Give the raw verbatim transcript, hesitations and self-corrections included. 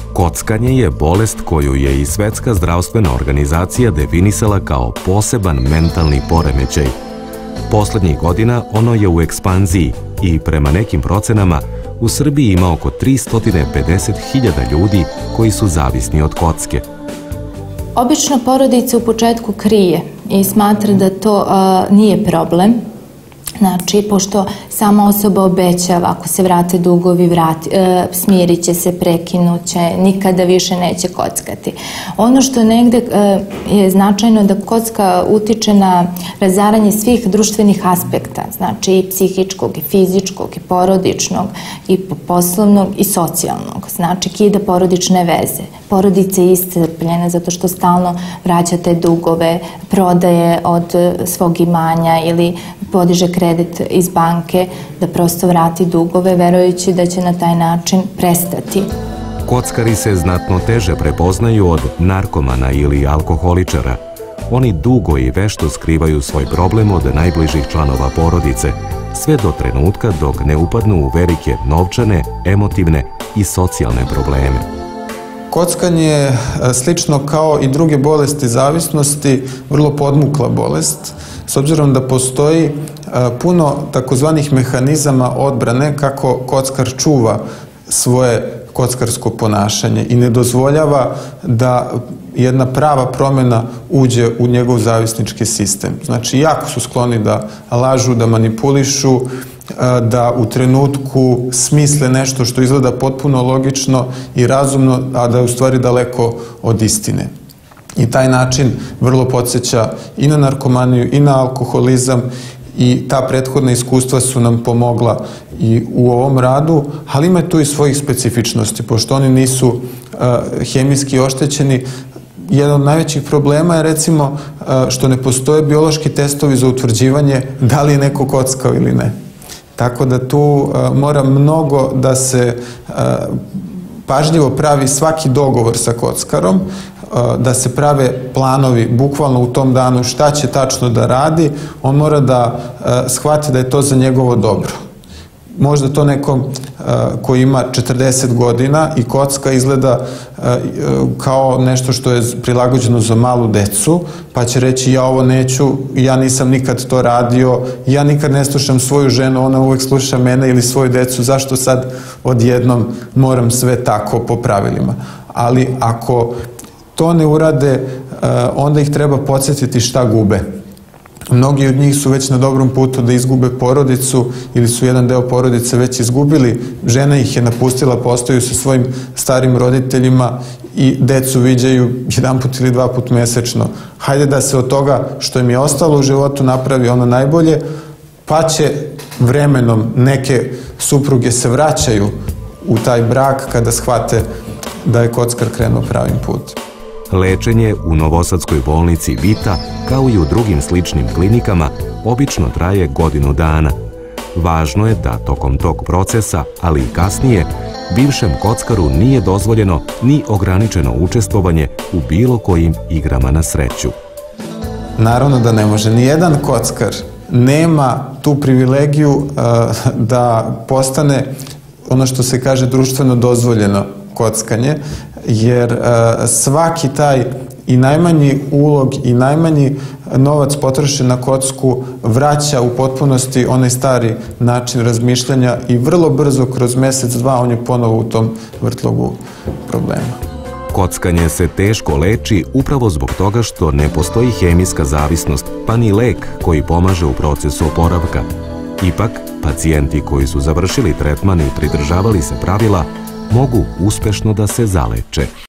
Kockanje je bolest koju je i Svetska zdravstvena organizacija definisala kao poseban mentalni poremećaj. Poslednjih godina ono je u ekspanziji i prema nekim procenama u Srbiji ima oko tristo pedeset hiljada ljudi koji su zavisni od kocke. Obično porodica u početku krije i smatra da to a, nije problem. Znači, pošto sama osoba obećava, ako se vrate dugovi, vrati, e, smirit će se, prekinuće, nikada više neće kockati. Ono što negde e, je značajno da kocka utiče na razaranje svih društvenih aspekta, znači i psihičkog, i fizičkog, i porodičnog, i poslovnog, i socijalnog. Znači, kida porodične veze. Porodica je iscrpljena zato što stalno vraća te dugove, prodaje od svog imanja ili podiže kredit iz banke da prosto vrati dugove, verujući da će na taj način prestati. Kockari se znatno teže prepoznaju od narkomana ili alkoholičara. Oni dugo i vešto skrivaju svoj problem od najbližih članova porodice, sve do trenutka dok ne upadnu u velike novčane, emotivne i socijalne probleme. Kockanje je, slično kao i druge bolesti zavisnosti, vrlo podmukla bolest, s obzirom da postoji puno takozvanih mehanizama odbrane kako kockar čuva svoje kockarsko ponašanje i ne dozvoljava da jedna prava promjena uđe u njegov zavisnički sistem. Znači, jako su skloni da lažu, da manipulišu, da u trenutku smisle nešto što izgleda potpuno logično i razumno, a da je u stvari daleko od istine. I taj način vrlo podsjeća i na narkomaniju i na alkoholizam i ta prethodna iskustva su nam pomogla i u ovom radu, ali ima tu i svojih specifičnosti, pošto oni nisu uh, hemijski oštećeni. Jedan od najvećih problema je recimo uh, što ne postoje biološki testovi za utvrđivanje da li je neko kockao ili ne. Tako da tu uh, mora mnogo da se uh, pažljivo pravi svaki dogovor sa kockarom, da se prave planovi bukvalno u tom danu šta će tačno da radi, on mora da shvati da je to za njegovo dobro. Možda to nekom koji ima četrdeset godina i kocka izgleda kao nešto što je prilagođeno za malu decu, pa će reći ja ovo neću, ja nisam nikad to radio, ja nikad ne slušam svoju ženu, ona uvek sluša mene ili svoju decu, zašto sad odjednom moram sve tako po pravilima. Ali ako to ne urade, onda ih treba podsjetiti šta gube. Mnogi od njih su već na dobrom putu da izgube porodicu ili su jedan deo porodice već izgubili. Žena ih je napustila, postaju sa svojim starim roditeljima i decu viđaju jedan put ili dva put mesečno. Hajde da se od toga što im je ostalo u životu napravi ono najbolje, pa će vremenom neke supruge se vraćaju u taj brak kada shvate da je kockar krenuo pravim putem. Lečenje u novosadskoj bolnici Vita, kao i u drugim sličnim klinikama, obično traje godinu dana. Važno je da tokom tog procesa, ali i kasnije, bivšem kockaru nije dozvoljeno ni ograničeno učestvovanje u bilo kojim igrama na sreću. Naravno da ne može. Nijedan kockar nema tu privilegiju uh, da postane ono što se kaže društveno dozvoljeno kockanje, jer uh, svaki taj i najmanji ulog i najmanji novac potrošen na kocku vraća u potpunosti onaj stari način razmišljanja i vrlo brzo, kroz mesec, dva, on je ponovo u tom vrtlogu problema. Kockanje se teško leči upravo zbog toga što ne postoji hemijska zavisnost, pa ni lek koji pomaže u procesu oporavka. Ipak, pacijenti koji su završili tretman i pridržavali se pravila mogu uspešno da se zaleče.